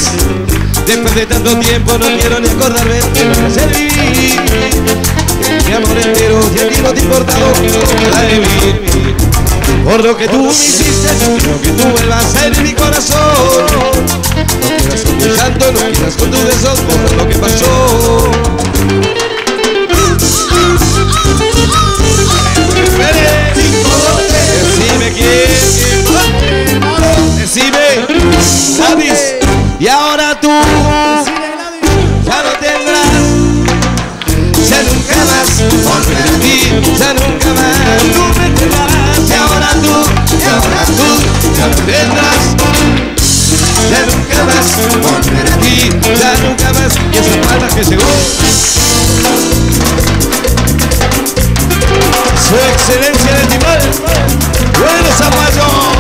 Después de tanto tiempo no quiero ni acordarme de lo que hacer vivir. Mi amor entero y a ti no te importaba nada de mí. Por lo que tú me hiciste, yo quiero que tú vuelvas a ser mi corazón. No quieras con tu llanto, no quieras con tus besos, borra lo que pasó. Decime quién, decime, Gladys. Y ahora tú ya no tendrás, ya nunca más volveré a ti, ya nunca más tú me tendrás. Y ahora tú ya no tendrás, ya nunca más volveré a ti, ya nunca más. Y esa palma que llegó, su excelencia en el timbal, Bueno Zapallo.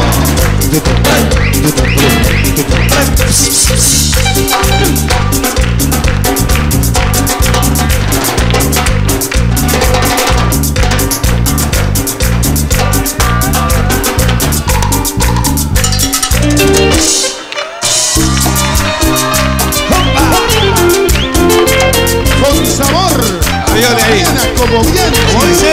Con sabor, como bien, como dice.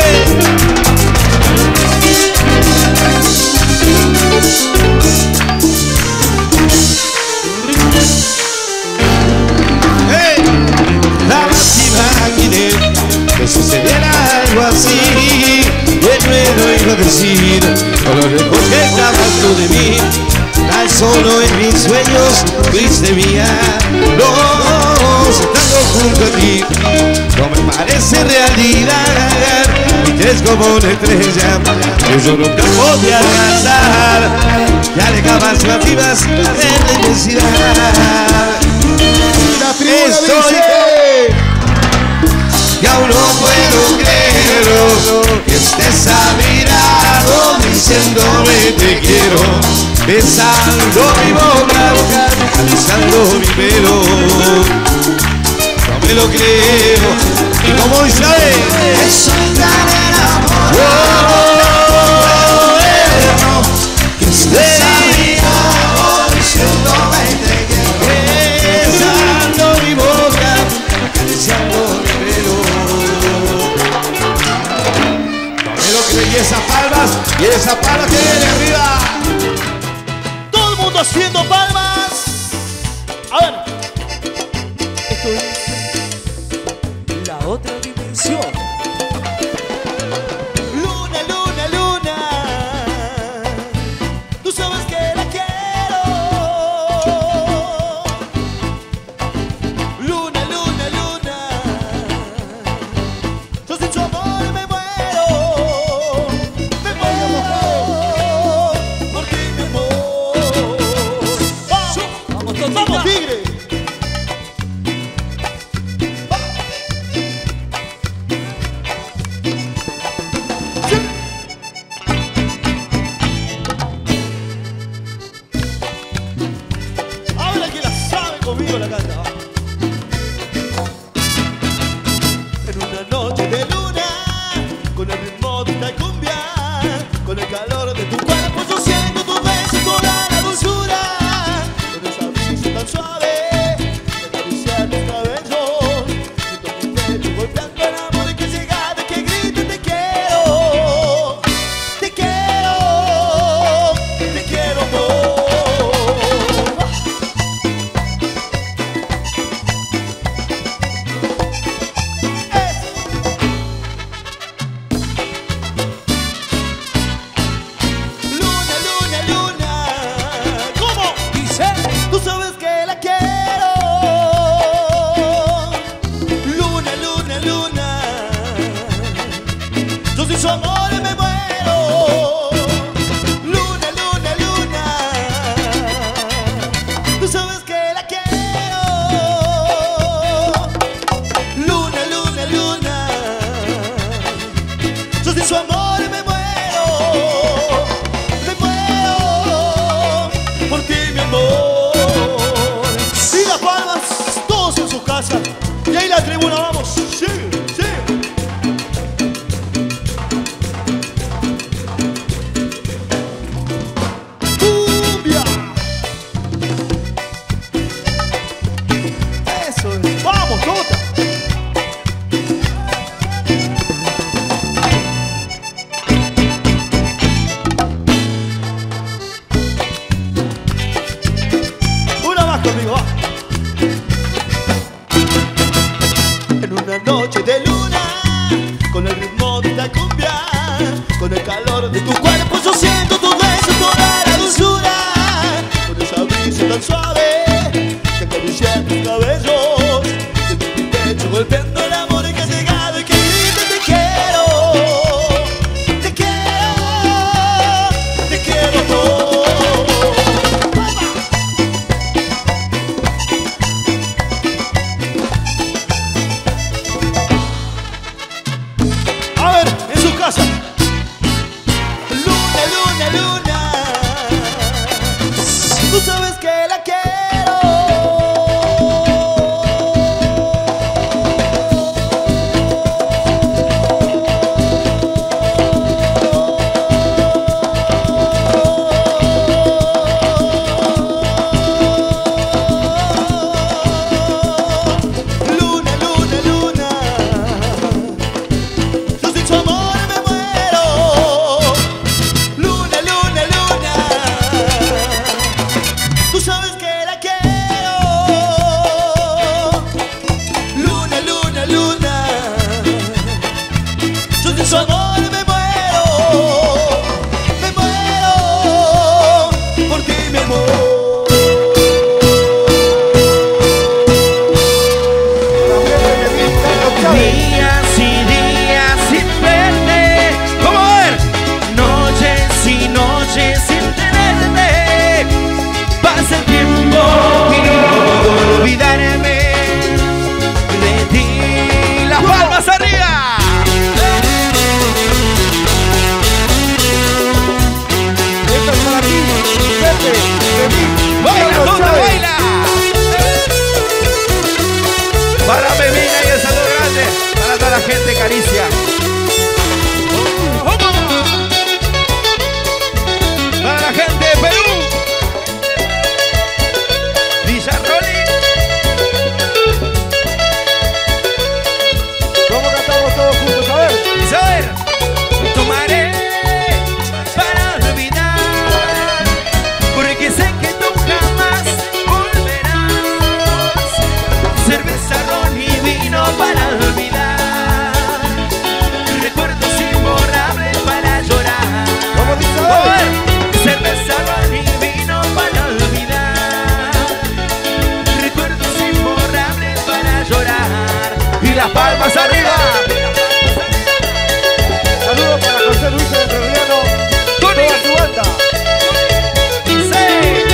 Que sucediera algo así, que no iba a decir, con lo lejos que estabas tú de mí, tan solo en mis sueños fuiste mía. No, estando junto a ti, no me parece realidad, y es como una estrella que yo nunca podía alcanzar, te alejabas las vivas en la inmensidad. Estoy y aún no puedo creerlo, que estés a mi lado diciéndome te quiero, besando mi boca, acariciando mi pelo. No me lo creo, y como dice es tan el amor, que estés a mi lado diciéndome te quiero, besando mi boca, acariciando mi pelo. Y esas palmas, y esa palma que viene arriba. Todo el mundo haciendo palmas. A ver. Esto es la otra dimensión. Luna, luna, luna. Tú sabes que la quiero. Luna, luna, luna. Yo sin su amor me muero. ¡Vamos, tigre! Ahora que la sabe conmigo la canta. En una noche de luna, con el ritmo de esta cumbia, con el calor de tu cuerpo, yo siento tu beso, toda la dulzura. Tan suave, que acaricia tus cabellos, siento mi pecho golpeando el amor que llega de que grite te quiero, te quiero, te quiero amor. Luna, luna, luna, ¿cómo? Dice, tú sabes que la quiero. una noche de luna, con el ritmo de esta cumbia, con el calor de tu cuerpo yo siento tu beso, toda la dulzura, con esa brisa tan suave que acaricia tus cabellos, siento tu pecho golpeando el amor que ha llegado y que grita te quiero, te quiero, te quiero todo. A ver, en su casa. Luna, luna, luna, tú sabes que la quiero. Luna, luna, luna, yo sin su amor me muero. Luna, luna, luna, tú sabes que la quiero. Luna, luna, luna, yo sin su amor me muero. Me muero por ti, mi amor. Días y días sin verte, ¿cómo ver? Noches y noches sin tenerte. Pasa el tiempo y no puedo olvidarme de ti. Las palmas arriba. Esto es para ti, vete, de mí. Baila, Carlos Tuta, Chávez. baila. Para Pemina y el saludo grande para toda la gente de Caricia. Para la gente de Perú. Villarroli. ¿Cómo cantamos todos juntos? A ver. Isabel. Tomaré para olvidar, porque sé que tú jamás volverás. Cerveza, ron y vino para olvidar, recuerdos imborrables para llorar. ¿Cómo dice? A ver. Cerveza, ron y vino para olvidar, recuerdos imborrables para llorar. Y las palmas arriba. Saludos para José Luis de Reuniano, toda su banda. Dice,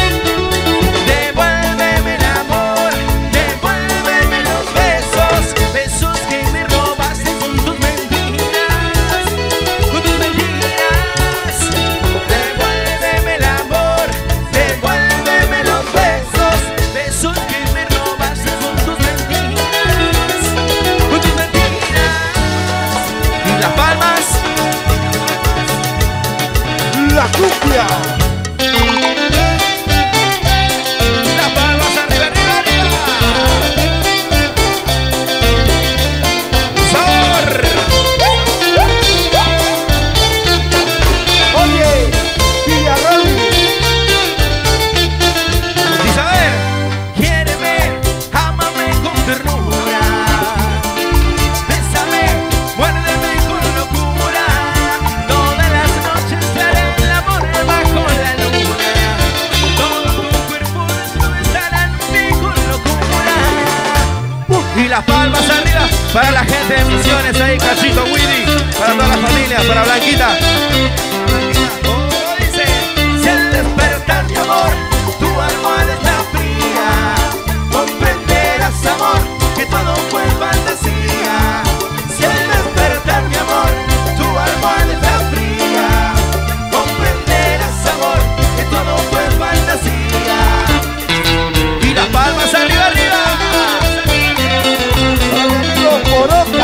devuélveme el amor, devuélveme los besos, besos que me robaste con tus mentiras, con tus mentiras. Devuélveme el amor, devuélveme los besos, besos que me robaste con tus mentiras, con tus mentiras. Y las palmas. La cumbia. Las palmas arriba, arriba, arriba. Sabor. Oye, Villarrol. Isabel, quiéreme, ámame con ternura. Bésame, muérdeme con locura. Todas las noches te haré el amor bajo la luna. Todo tu cuerpo desnudo estará en mí con locura. Y las palmas arriba para la gente de Misiones ahí, Cachito, Willy, para toda la familia, para Blanquita. Oh, dice, si al despertar mi amor, tu almohada está fría, comprenderás, amor, que todo fue fantasía. Si al despertar mi amor, tu almohada está fría, comprenderás, amor, que todo fue fantasía. Y las palmas arriba, arriba. Los Poroca.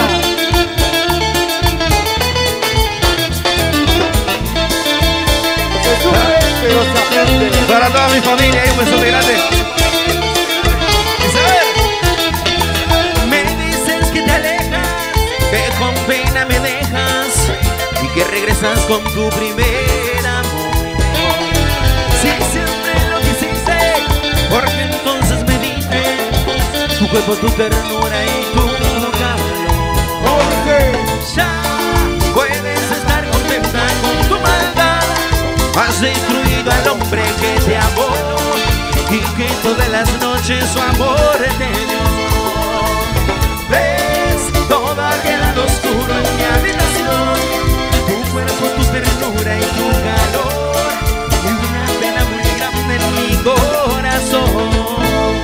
Se sufre, pero se aprende. Para toda mi familia, un beso muy grande. Isabel, me dices que te alejas, que con pena me dejas y que regresas con tu primer amor. Si siempre lo quisiste, porque entonces me diste tu cuerpo, tu ternura y tu calor. Has destruido al hombre que te amó y que todas las noches su amor te dio. Ves, todo ha quedado oscuro en mi habitación, tu cuerpo, tu ternura y tu calor, y una pena muy grande en mi corazón.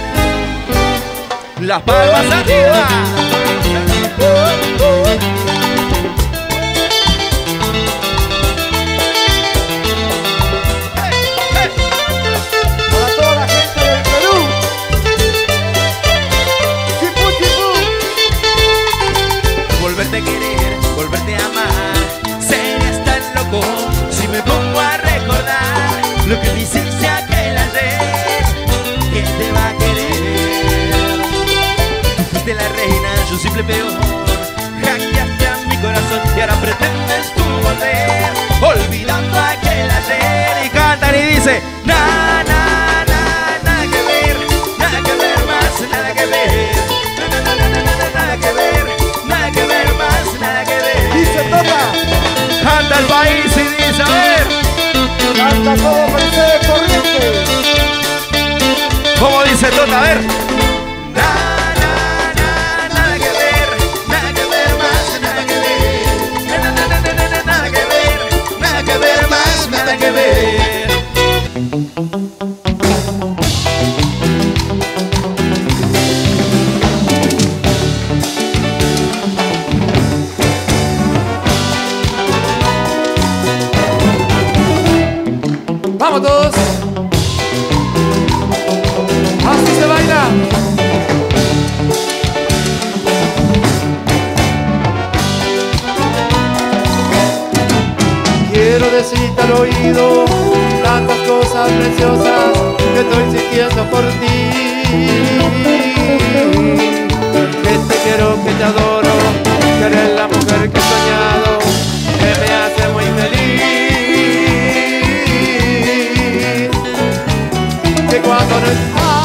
Las palmas arriba. Volverte a querer, volverte a amar, serías tan loco si me pongo a recordar lo que me hiciste aquel ayer. ¿Quién te va a querer? Tú fuiste la reina, yo simple peón. Hackeaste a mi corazón y ahora pretendes tú volver, olvidando aquel ayer. Y cantan y dice, nada que ver, nada que ver más, nada que ver, nada que ver. Nada que ver más, nada que ver. Dice Tota. Canta el país y dice, a ver. Canta como Mercedes Corrientes. ¿Cómo dice Tota? A ver. Nada que ver, nada que ver más, nada que ver. Nada que ver, nada que ver más, nada que ver. Vamos todos. Así se baila. Quiero decirte al oído tantas cosas preciosas que estoy sintiendo por ti. Que te quiero, que te adoro, que eres la mujer que he soñado, que me hace muy feliz. Que cuando no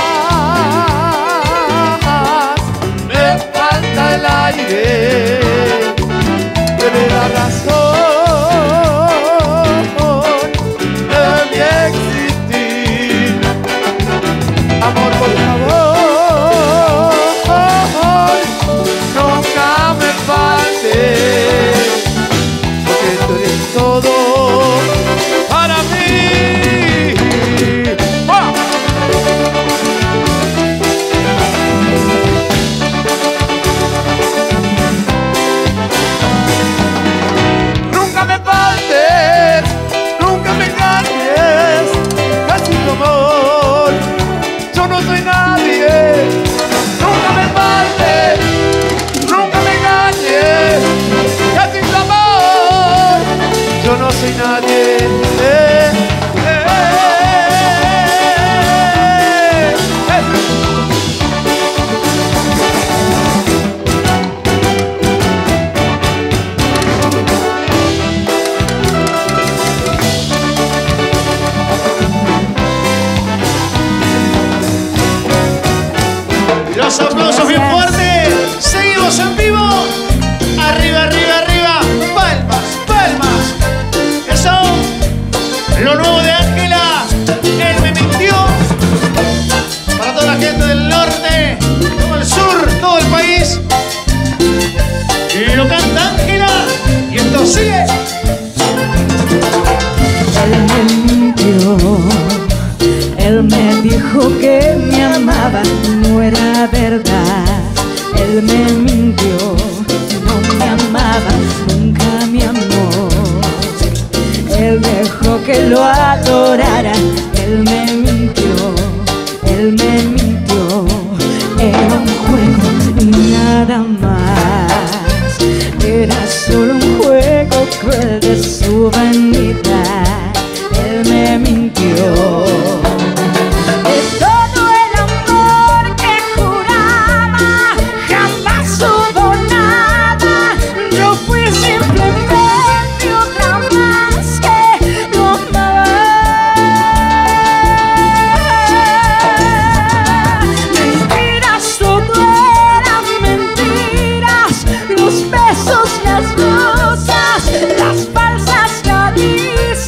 estás me falta el aire, que me da razón de mi existir. Amor, por favor, nunca me faltes, porque tú eres todo para mí. ¡Oh! Nunca me faltes, nunca me engañes, casi tu amor, yo no soy nadie. Nunca me faltes, nunca me engañes, casi tu amor, yo no soy nadie. Los aplausos bien fuertes. Seguimos en vivo. Arriba, arriba, arriba. Palmas, palmas. Eso. Lo nuevo de Ángela. Él me mintió. Para toda la gente del norte, todo el sur, todo el país. Y lo canta Ángela. Y esto sigue. Él me mintió. Él me dijo que me amaba, no era verdad. Él me mintió, no me amaba, nunca me amó. Él dejó que lo adorara. Él me mintió, él me mintió. Era un juego y nada más. Era solo un juego cruel de su vanidad. Él me mintió. Las falsas caricias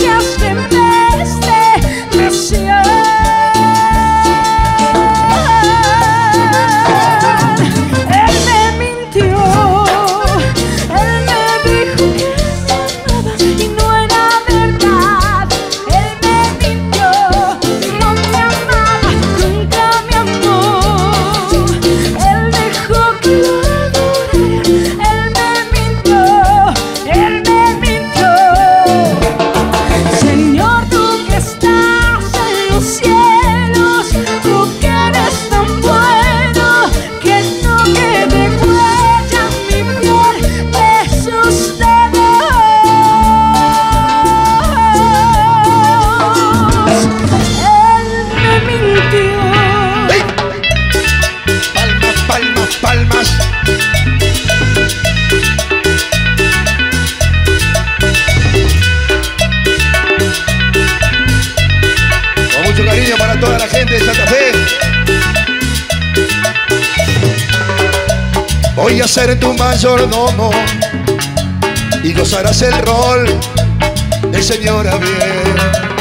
Voy a ser tu mayordomo y gozarás el rol de señora bien.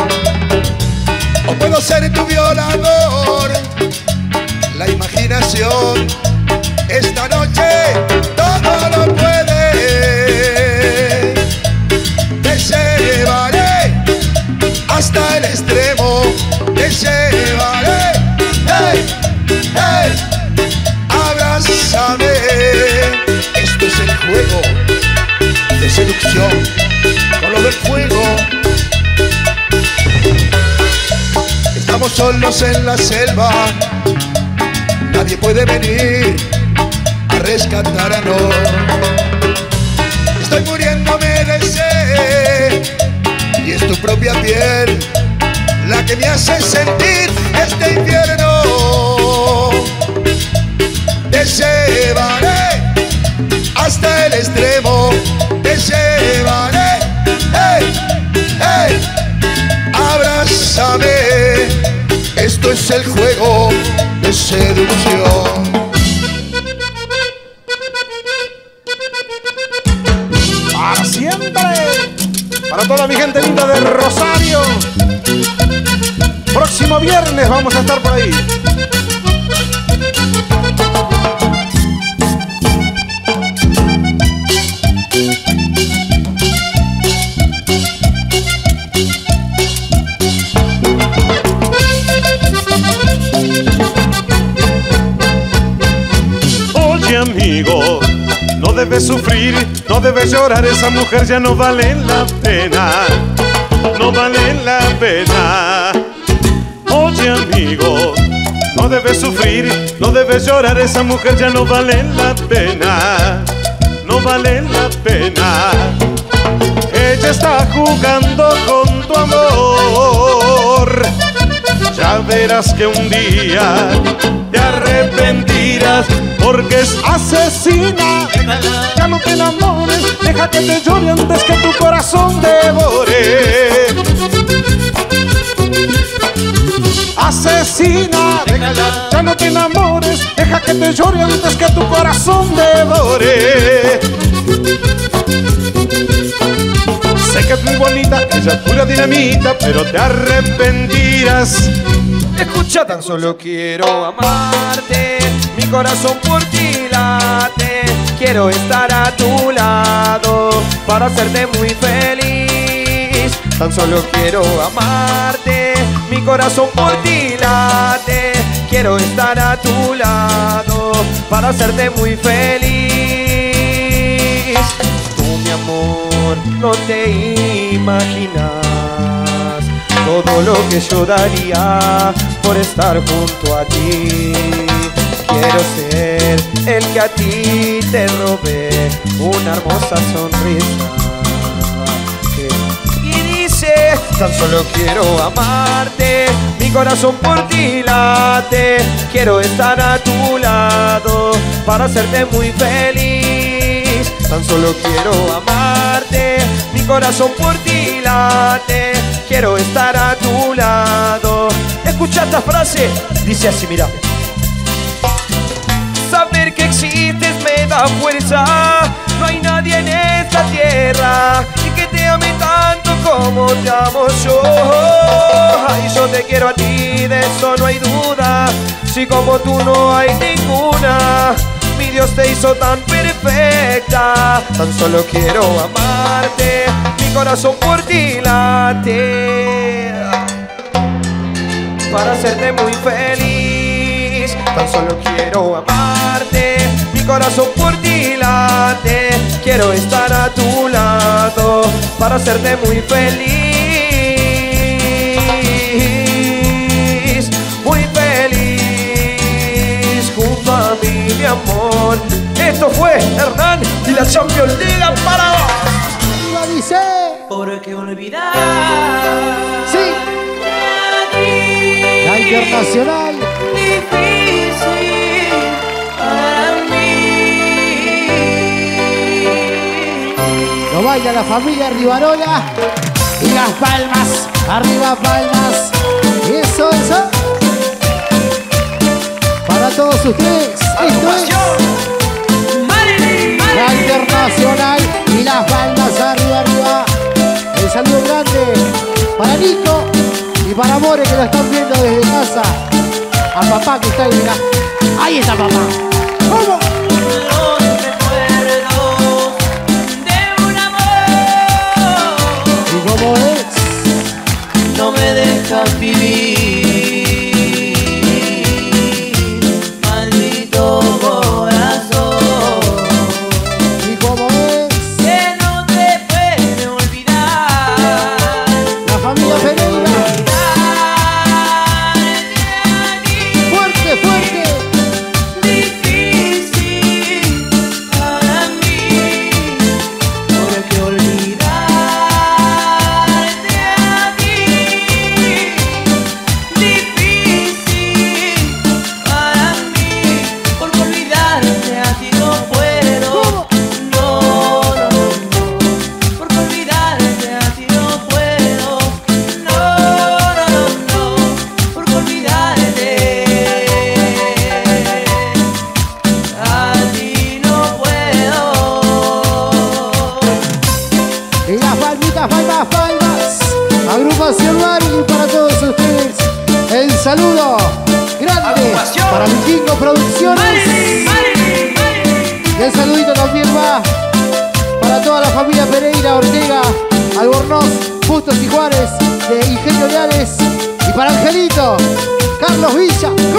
O puedo ser tu violador. La imaginación esta noche todo lo puede. Te llevaré hasta el extremo. Te llevaré. Hey, hey. Abrázame. Esto es el juego de seducción con lo del fuego. Estamos solos en la selva. Nadie puede venir a rescatarnos. Estoy muriéndome de sed y es tu propia piel la que me hace sentir este infierno. Te llevaré hasta el extremo. Te llevaré. Hey, hey. Abrázame. Esto es el juego de seducción. Para siempre. Para toda mi gente linda de Rosario. Próximo viernes vamos a estar por ahí. Amigo, no debes sufrir, no debes llorar, esa mujer ya no vale la pena, no vale la pena. Oye amigo, no debes sufrir, no debes llorar, esa mujer ya no vale la pena, no vale la pena. Ella está jugando con tu amor, ya verás que un día te arrepentirás porque es asesina. Ya no te enamores, deja que te llore antes que tu corazón devore. Asesina, ya no te enamores, deja que te llore antes que tu corazón devore. Sé que es muy bonita, ella es pura dinamita, pero te arrepentirás. Escucha, tan solo quiero amarte, mi corazón por ti late. Quiero estar a tu lado para hacerte muy feliz. Tan solo quiero amarte, mi corazón por ti late. Quiero estar a tu lado para hacerte muy feliz. Tú, mi amor, no te imaginas todo lo que yo daría por estar junto a ti. Quiero ser el que a ti te robe una hermosa sonrisa. Y dice, tan solo quiero amarte, mi corazón por ti late. Quiero estar a tu lado para hacerte muy feliz. Tan solo quiero amarte, mi corazón por ti late. Quiero estar a tu lado. Escucha esta frase, dice así, mira. Saber que existes me da fuerza. No hay nadie en esta tierra y que te ame tanto como te amo yo. Ay, yo te quiero a ti, de eso no hay duda. Si como tú no hay ninguna. Mi Dios te hizo tan perfecta. Tan solo quiero amarte, mi corazón por ti late para hacerte muy feliz. Tan solo quiero amarte, mi corazón por ti late. Quiero estar a tu lado para hacerte muy feliz. Muy feliz junto a mí, mi amor. Esto fue Hernán y la Champions League para vos. Dice, ¿por qué olvidar? sí, la internacional. Difícil para mí. Lo baila la familia Rivarola. Y las palmas, arriba palmas. Eso, eso. Para todos ustedes, esto es Nacional y las palmas arriba, arriba. El saludo grande para Nico y para More que lo están viendo desde casa. A papá que está ahí, mirá. Ahí está papá. ¿Cómo? Los recuerdos de un amor ¿Y cómo es? no me dejan vivir. Maldito corazón ¿Y cómo es? que no te puede olvidar. La familia Pereira. Fuerte, fuerte. Difícil para mí, porque olvidarte a ti. Difícil para mí, porque olvidarte a ti no puedo. No, no, no, porque olvidarte a ti no puedo. No, no, no, no, porque olvidarte a ti no puedo. Y las palmitas, palmas, palmas. Agrupación Marilyn para todos ustedes. El saludo grande Agrupación para Vikingo Producciones. Y el saludito también va para toda la familia Pereira, Ortega, Albornoz, Bustos y Juárez de Ingenio Leales. Y para Angelito, Carlos Villa.